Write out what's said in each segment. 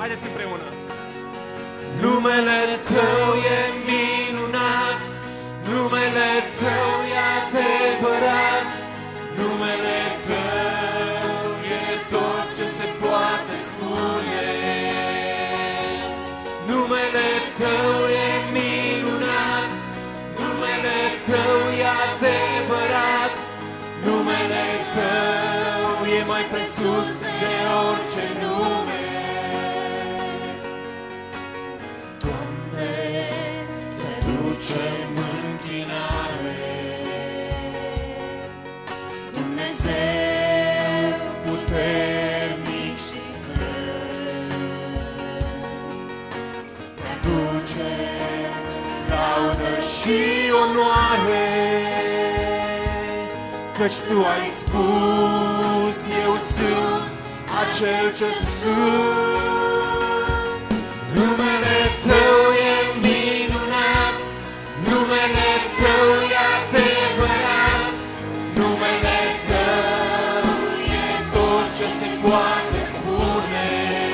Haideți împreună. Numele Tău e minunat, numele Tău e adevărat, numele Tău e tot ce se poate spune. Numele Tău e minunat, numele Tău e adevărat, numele Tău e mai presus de orice nume. Ți-aducem închinare, Dumnezeu puternic și sfânt. Ți-aducem laudă și onoare, căci Tu ai spus, eu sunt acel ce sunt. Numele Tău e minunat, numele Tău e adevărat, numele Tău e tot ce se poate spune.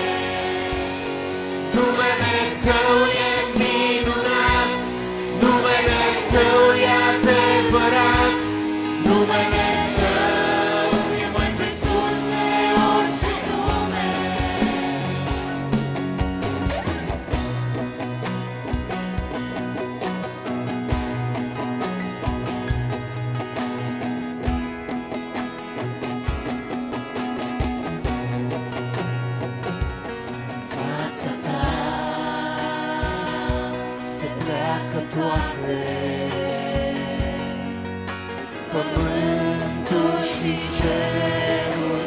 Numele Tău e minunat, numele Tău e adevărat, numele Tău e mai presus de orice nume. Fața Ta se pleacă toate, pământul și cerul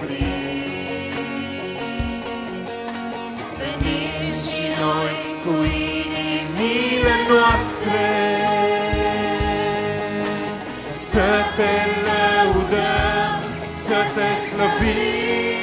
sublim. Venim și noi cu inimile noastre să Te lăudăm, să Te slăvim.